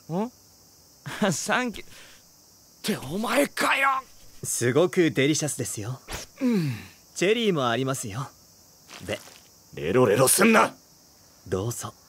んサンキューってお前かよ。 すごくデリシャスですよ。チェリーもありますよ。で、 レロレロすんな。 どうぞ。